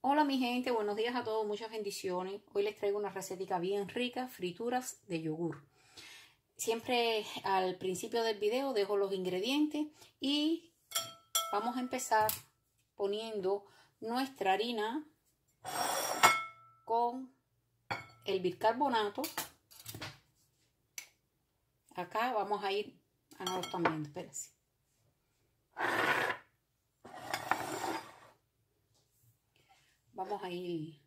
Hola mi gente, buenos días a todos, muchas bendiciones. Hoy les traigo una recetica bien rica, frituras de yogur. Siempre al principio del video dejo los ingredientes y vamos a empezar poniendo nuestra harina con el bicarbonato. Acá vamos a ir, no lo están viendo, espérense. Vamos a ir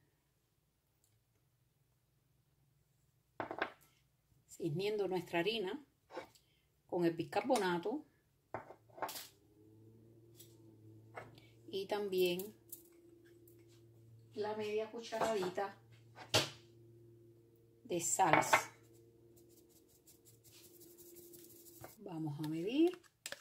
ciñendo nuestra harina con el bicarbonato y también la media cucharadita de sal. Vamos a medir.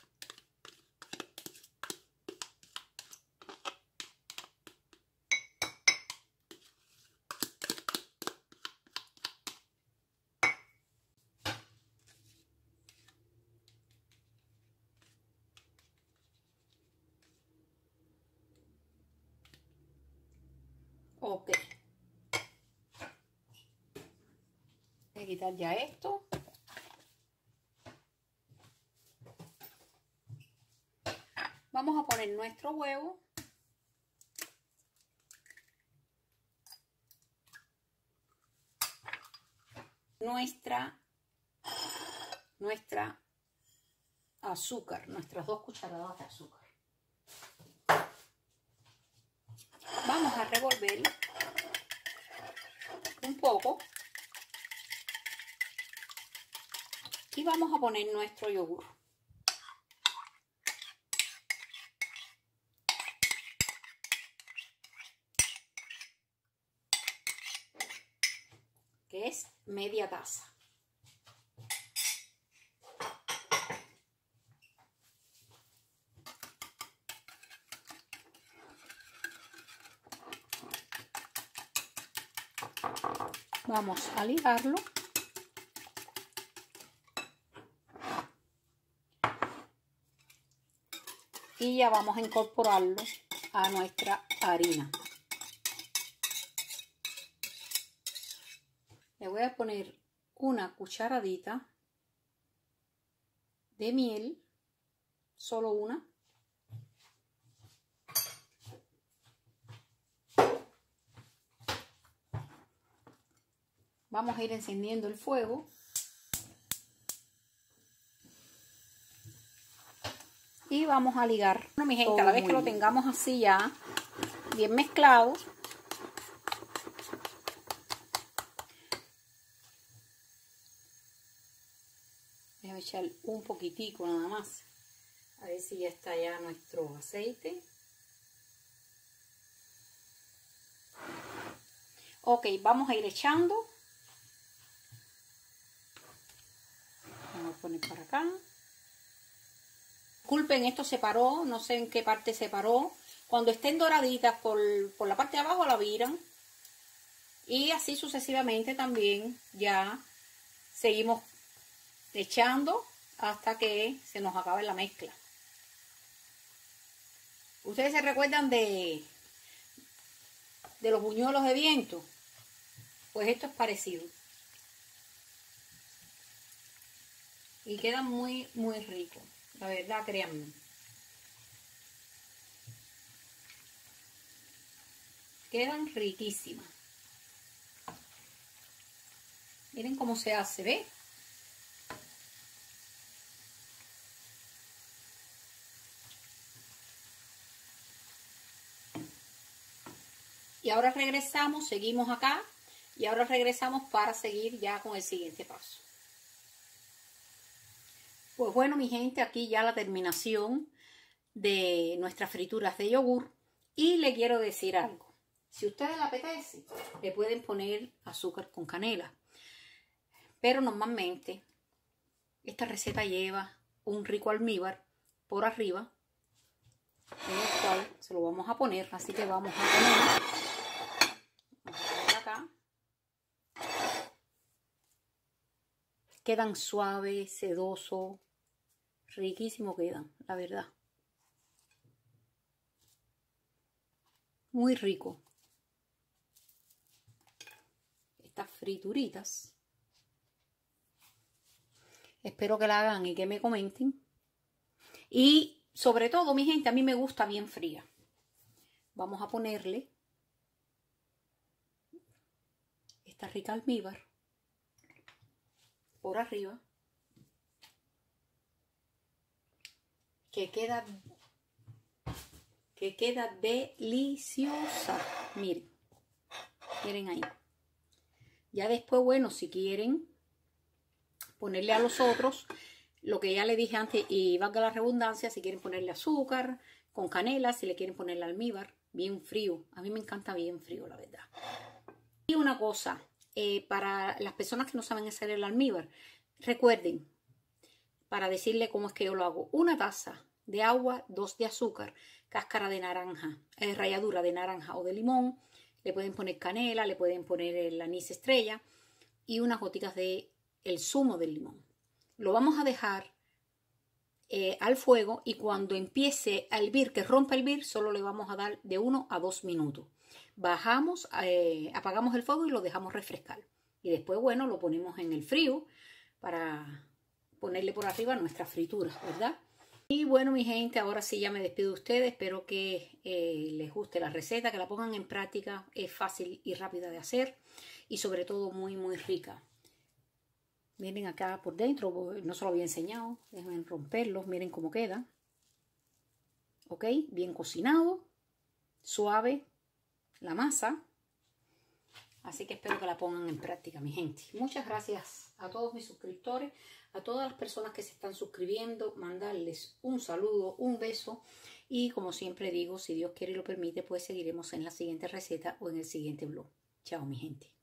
Ok. Voy a quitar ya esto. Vamos a poner nuestro huevo. Nuestra azúcar, nuestras 2 cucharadas de azúcar. Vamos a revolver un poco y vamos a poner nuestro yogur. Que es media taza. Vamos a ligarlo. Y ya vamos a incorporarlo a nuestra harina. Le voy a poner una cucharadita de miel, solo una. Vamos a ir encendiendo el fuego. Y vamos a ligar. Bueno, mi gente, a la vez que lo tengamos así ya, bien mezclado, déjame echar un poquitico nada más. A ver si ya está ya nuestro aceite. Ok, vamos a ir echando. Vamos a poner para acá. Disculpen, esto se paró, no sé en qué parte se paró. Cuando estén doraditas por la parte de abajo la viran. Y así sucesivamente también ya seguimos echando hasta que se nos acabe la mezcla. ¿Ustedes se recuerdan de los buñuelos de viento? Pues esto es parecido. Y quedan muy, muy ricos. La verdad, créanme. Quedan riquísimas. Miren cómo se hace, ¿ve? Y ahora regresamos, seguimos acá. Y ahora regresamos para seguir ya con el siguiente paso. Pues bueno, mi gente, aquí ya la terminación de nuestras frituras de yogur. Y le quiero decir algo. Si a ustedes les apetece, le pueden poner azúcar con canela. Pero normalmente esta receta lleva un rico almíbar por arriba, en el cual se lo vamos a poner. Así que vamos a poner acá. Quedan suaves, sedosos, riquísimo quedan, la verdad. Muy rico. frituritas. Espero que la hagan y que me comenten. Y sobre todo, mi gente, a mí me gusta bien fría. Vamos a ponerle esta rica almíbar por arriba, que queda deliciosa. Miren, miren ahí. Ya después, bueno, si quieren ponerle a los otros lo que ya le dije antes, y valga la redundancia, si quieren ponerle azúcar con canela, si le quieren ponerle almíbar, bien frío. A mí me encanta bien frío, la verdad. Y una cosa, para las personas que no saben hacer el almíbar, recuerden, para decirle cómo es que yo lo hago: 1 taza de agua, 2 de azúcar, cáscara de naranja, ralladura de naranja o de limón, le pueden poner canela, le pueden poner el anís estrella y unas gotitas de el zumo del limón. Lo vamos a dejar al fuego, y cuando empiece a hervir, que rompa a hervir, solo le vamos a dar de 1 a 2 minutos. Bajamos, apagamos el fuego y lo dejamos refrescar. Y después, bueno, lo ponemos en el frío para ponerle por arriba nuestras frituras, ¿verdad? Y bueno, mi gente, ahora sí ya me despido de ustedes. Espero que les guste la receta, que la pongan en práctica. Es fácil y rápida de hacer y sobre todo muy, muy rica. Miren acá por dentro, no se lo había enseñado. Déjenme romperlos, miren cómo queda. Ok, bien cocinado, suave la masa. Así que espero que la pongan en práctica, mi gente. Muchas gracias a todos mis suscriptores, a todas las personas que se están suscribiendo. Mandarles un saludo, un beso. Y como siempre digo, si Dios quiere y lo permite, pues seguiremos en la siguiente receta o en el siguiente vlog. Chao, mi gente.